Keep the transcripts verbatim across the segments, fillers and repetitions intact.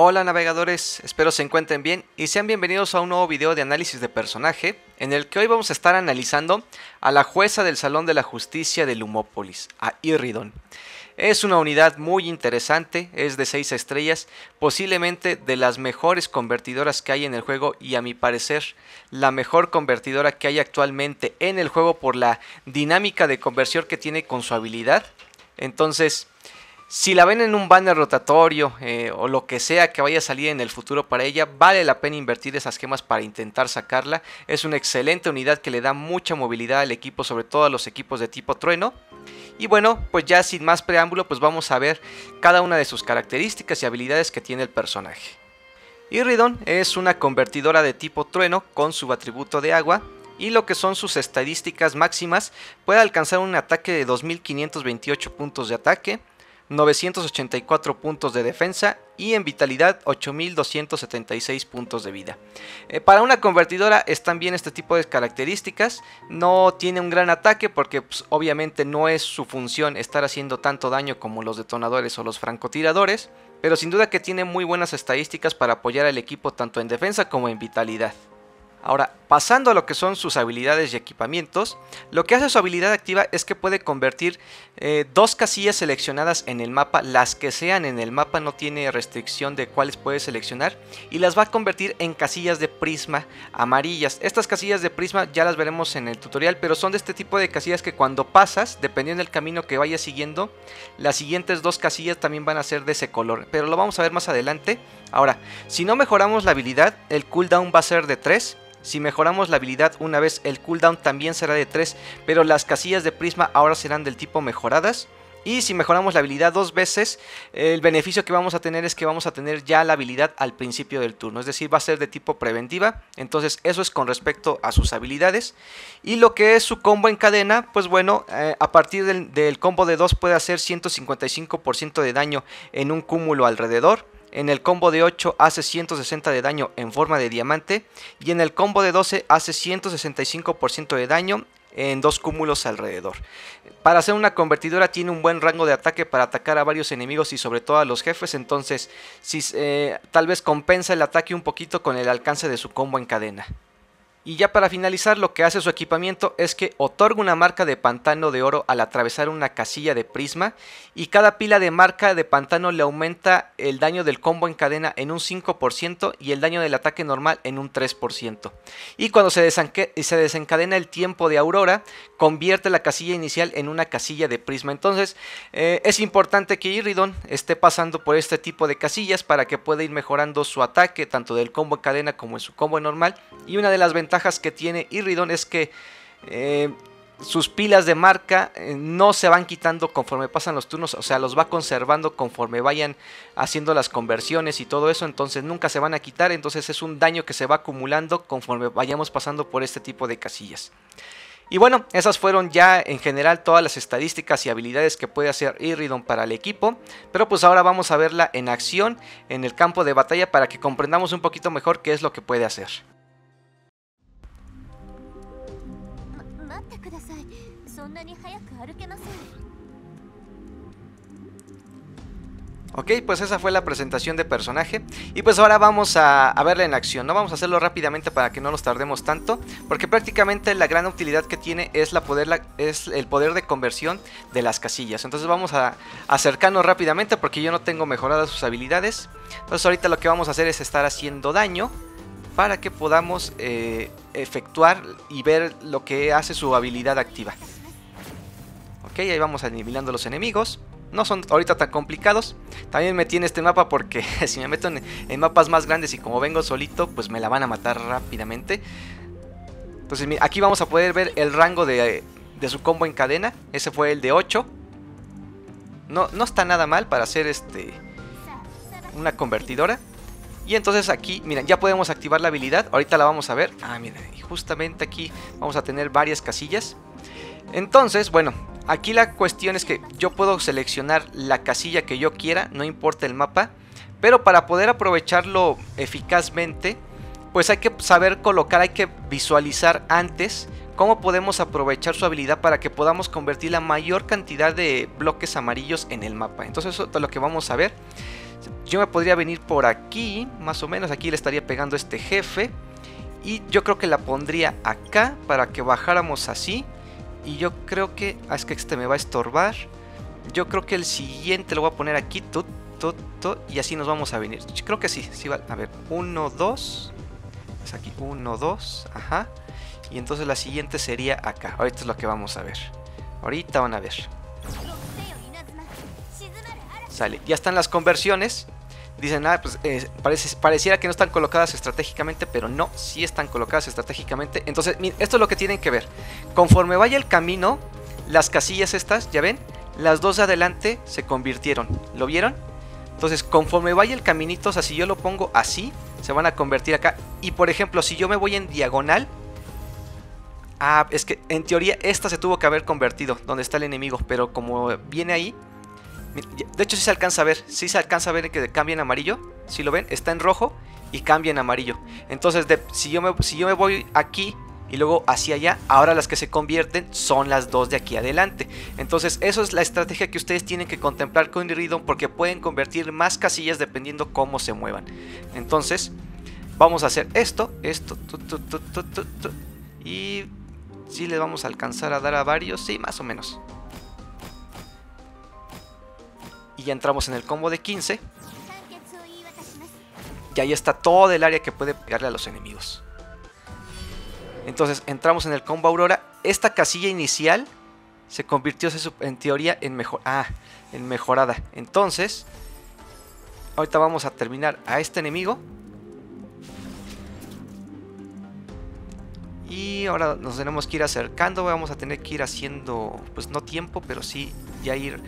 Hola navegadores, espero se encuentren bien y sean bienvenidos a un nuevo video de análisis de personaje en el que hoy vamos a estar analizando a la jueza del Salón de la Justicia de Lumópolis, a Iridon. Es una unidad muy interesante, es de seis estrellas, posiblemente de las mejores convertidoras que hay en el juego y a mi parecer la mejor convertidora que hay actualmente en el juego por la dinámica de conversión que tiene con su habilidad. Entonces, si la ven en un banner rotatorio eh, o lo que sea que vaya a salir en el futuro para ella, vale la pena invertir esas gemas para intentar sacarla. Es una excelente unidad que le da mucha movilidad al equipo, sobre todo a los equipos de tipo trueno. Y bueno, pues ya sin más preámbulo, pues vamos a ver cada una de sus características y habilidades que tiene el personaje. Iridon es una convertidora de tipo trueno con su atributo de agua. Y lo que son sus estadísticas máximas, puede alcanzar un ataque de dos mil quinientos veintiocho puntos de ataque, novecientos ochenta y cuatro puntos de defensa y en vitalidad ocho mil doscientos setenta y seis puntos de vida. Eh, para una convertidora están bien este tipo de características. No tiene un gran ataque porque pues, obviamente no es su función estar haciendo tanto daño como los detonadores o los francotiradores, pero sin duda que tiene muy buenas estadísticas para apoyar al equipo tanto en defensa como en vitalidad. Ahora, pasando a lo que son sus habilidades y equipamientos, lo que hace su habilidad activa es que puede convertir eh, dos casillas seleccionadas en el mapa, las que sean en el mapa, no tiene restricción de cuáles puede seleccionar, y las va a convertir en casillas de prisma amarillas. Estas casillas de prisma ya las veremos en el tutorial, pero son de este tipo de casillas que cuando pasas, dependiendo del camino que vayas siguiendo, las siguientes dos casillas también van a ser de ese color, pero lo vamos a ver más adelante. Ahora, si no mejoramos la habilidad, el cooldown va a ser de tres. Si mejoramos la habilidad una vez, el cooldown también será de tres, pero las casillas de prisma ahora serán del tipo mejoradas. Y si mejoramos la habilidad dos veces, el beneficio que vamos a tener es que vamos a tener ya la habilidad al principio del turno, es decir, va a ser de tipo preventiva. Entonces eso es con respecto a sus habilidades. Y lo que es su combo en cadena, pues bueno, eh, a partir del, del combo de dos puede hacer ciento cincuenta y cinco por ciento de daño en un cúmulo alrededor. En el combo de ocho hace ciento sesenta de daño en forma de diamante. Y en el combo de doce hace ciento sesenta y cinco por ciento de daño en dos cúmulos alrededor. Para ser una convertidora tiene un buen rango de ataque para atacar a varios enemigos y sobre todo a los jefes. Entonces si, eh, tal vez compensa el ataque un poquito con el alcance de su combo en cadena. Y ya para finalizar, lo que hace su equipamiento es que otorga una marca de pantano de oro al atravesar una casilla de prisma, y cada pila de marca de pantano le aumenta el daño del combo en cadena en un cinco por ciento y el daño del ataque normal en un tres por ciento. Y cuando se, se desencadena el tiempo de aurora, convierte la casilla inicial en una casilla de prisma. Entonces eh, es importante que Iridon esté pasando por este tipo de casillas para que pueda ir mejorando su ataque tanto del combo en cadena como en su combo normal. Y una de las ventajas que tiene Iridon es que eh, sus pilas de marca eh, no se van quitando conforme pasan los turnos, o sea, los va conservando conforme vayan haciendo las conversiones y todo eso, entonces nunca se van a quitar. Entonces es un daño que se va acumulando conforme vayamos pasando por este tipo de casillas. Y bueno, esas fueron ya en general todas las estadísticas y habilidades que puede hacer Iridon para el equipo. Pero pues ahora vamos a verla en acción en el campo de batalla para que comprendamos un poquito mejor qué es lo que puede hacer. Ok, pues esa fue la presentación de personaje. Y pues ahora vamos a, a verla en acción. No vamos a hacerlo rápidamente para que no nos tardemos tanto, porque prácticamente la gran utilidad que tiene es, la poder, la, es el poder de conversión de las casillas. Entonces vamos a acercarnos rápidamente porque yo no tengo mejoradas sus habilidades. Entonces ahorita lo que vamos a hacer es estar haciendo daño para que podamos eh, efectuar y ver lo que hace su habilidad activa. Ok, ahí vamos aniquilando los enemigos. No son ahorita tan complicados. También metí en este mapa porque si me meto en, en mapas más grandes y como vengo solito, pues me la van a matar rápidamente. Entonces mira, aquí vamos a poder ver el rango de, de su combo en cadena. Ese fue el de ocho. No, no está nada mal para hacer este una convertidora. Y entonces aquí, miren, ya podemos activar la habilidad. Ahorita la vamos a ver. Ah, miren, justamente aquí vamos a tener varias casillas. Entonces, bueno, aquí la cuestión es que yo puedo seleccionar la casilla que yo quiera, no importa el mapa. Pero para poder aprovecharlo eficazmente, pues hay que saber colocar, hay que visualizar antes cómo podemos aprovechar su habilidad para que podamos convertir la mayor cantidad de bloques amarillos en el mapa. Entonces eso es lo que vamos a ver. yo me podría venir por aquí, más o menos, aquí le estaría pegando a este jefe. Y yo creo que la pondría acá para que bajáramos así. Y yo creo que... Ah, es que este me va a estorbar. Yo creo que el siguiente lo voy a poner aquí. Tut, tut, tut, y así nos vamos a venir. Yo creo que sí, sí va. A ver, uno, dos. Es aquí, uno, dos. Ajá. Y entonces la siguiente sería acá. Ahorita es lo que vamos a ver. Ahorita van a ver. Sale. Ya están las conversiones. Dicen, ah, pues eh, parece, pareciera que no están colocadas estratégicamente, pero no, sí están colocadas estratégicamente. Entonces, miren, esto es lo que tienen que ver. Conforme vaya el camino, las casillas estas, ya ven, las dos de adelante se convirtieron. ¿Lo vieron? Entonces, conforme vaya el caminito, o sea, si yo lo pongo así, se van a convertir acá. Y por ejemplo, si yo me voy en diagonal, ah, es que en teoría esta se tuvo que haber convertido donde está el enemigo, pero como viene ahí, de hecho sí se alcanza a ver, sí se alcanza a ver que cambia en amarillo. Si lo ven, está en rojo y cambia en amarillo. Entonces de, si, yo me, si yo me voy aquí y luego hacia allá, ahora las que se convierten son las dos de aquí adelante. Entonces eso es la estrategia que ustedes tienen que contemplar con Iridon, porque pueden convertir más casillas dependiendo cómo se muevan. Entonces vamos a hacer esto, esto, tu, tu, tu, tu, tu, tu, y si le vamos a alcanzar a dar a varios, sí, más o menos. Y ya entramos en el combo de quince. Y ahí está todo el área que puede pegarle a los enemigos. Entonces entramos en el combo Aurora. Esta casilla inicial se convirtió en teoría en, mejor, ah, en mejorada. Entonces ahorita vamos a terminar a este enemigo. Y ahora nos tenemos que ir acercando. Vamos a tener que ir haciendo, pues no tiempo, pero sí ya ir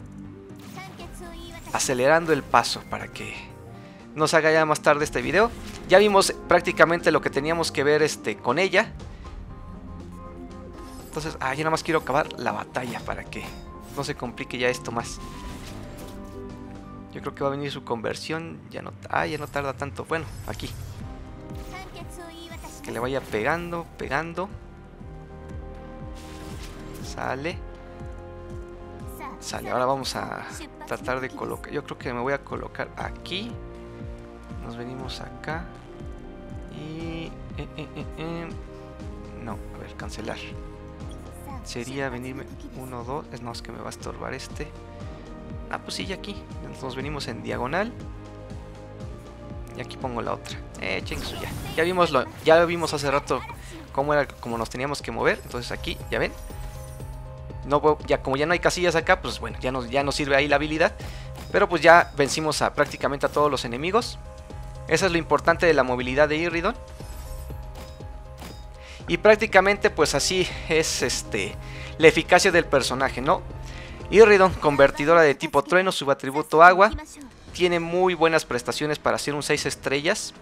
acelerando el paso para que no se haga ya más tarde este video. Ya vimos prácticamente lo que teníamos que ver este, con ella. Entonces, ah, yo nada más quiero acabar la batalla para que no se complique ya esto más. Yo creo que va a venir su conversión. Ya no, ah, ya no tarda tanto. Bueno, aquí. Que le vaya pegando, pegando. Sale. Sale, ahora vamos a tratar de colocar. Yo creo que me voy a colocar aquí. Nos venimos acá. Y... Eh, eh, eh, eh. No, a ver, cancelar. Sería venirme uno, dos. No, es que me va a estorbar este. Ah, pues sí, ya aquí. Entonces nos venimos en diagonal. Y aquí pongo la otra. Eh, chingues, ya. Ya vimos, lo, ya vimos hace rato cómo era, cómo nos teníamos que mover. Entonces aquí, ya ven. No, ya como ya no hay casillas acá, pues bueno, ya nos, ya nos sirve ahí la habilidad. Pero pues ya vencimos a prácticamente a todos los enemigos. Eso es lo importante de la movilidad de Iridon. Y prácticamente pues así es este la eficacia del personaje, ¿no? Iridon, convertidora de tipo trueno, subatributo agua. Tiene muy buenas prestaciones para hacer un seis estrellas.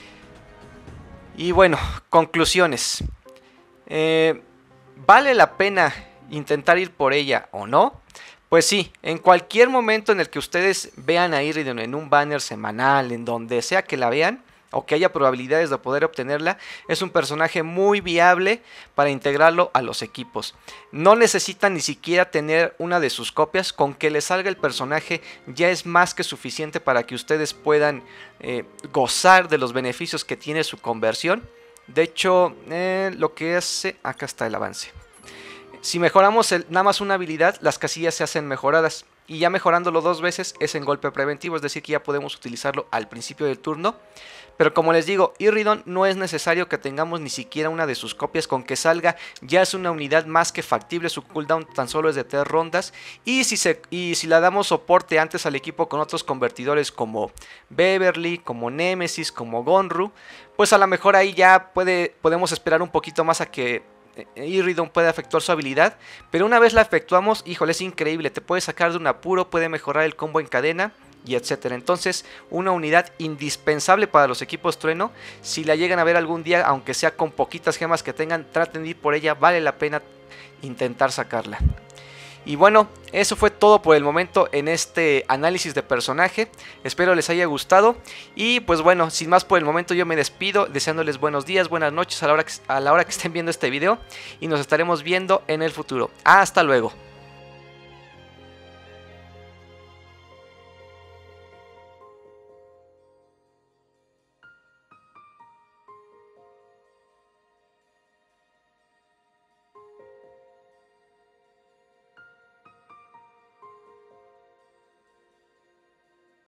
Y bueno, conclusiones. Eh, ¿Vale la pena intentar ir por ella o no? Pues sí, en cualquier momento en el que ustedes vean a Iridon en un banner semanal, en donde sea que la vean, o que haya probabilidades de poder obtenerla, es un personaje muy viable para integrarlo a los equipos. No necesitan ni siquiera tener una de sus copias, con que les salga el personaje ya es más que suficiente para que ustedes puedan eh, gozar de los beneficios que tiene su conversión. De hecho, eh, lo que hace... Acá está el avance. Si mejoramos el, nada más una habilidad, las casillas se hacen mejoradas. Y ya mejorándolo dos veces es en golpe preventivo, es decir que ya podemos utilizarlo al principio del turno. Pero como les digo, Iridon no es necesario que tengamos ni siquiera una de sus copias, con que salga ya es una unidad más que factible, su cooldown tan solo es de tres rondas. Y si, se, y si la damos soporte antes al equipo con otros convertidores como Beverly, como Nemesis, como Gonru, pues a lo mejor ahí ya puede, podemos esperar un poquito más a que Iridon puede efectuar su habilidad. Pero una vez la efectuamos, híjole, es increíble, te puede sacar de un apuro, puede mejorar el combo en cadena y etcétera. Entonces, una unidad indispensable para los equipos trueno. Si la llegan a ver algún día, aunque sea con poquitas gemas que tengan, traten de ir por ella, vale la pena intentar sacarla. Y bueno, eso fue todo por el momento en este análisis de personaje. Espero les haya gustado. Y pues bueno, sin más por el momento yo me despido, deseándoles buenos días, buenas noches a la hora que, a la hora que estén viendo este video. Y nos estaremos viendo en el futuro. Hasta luego.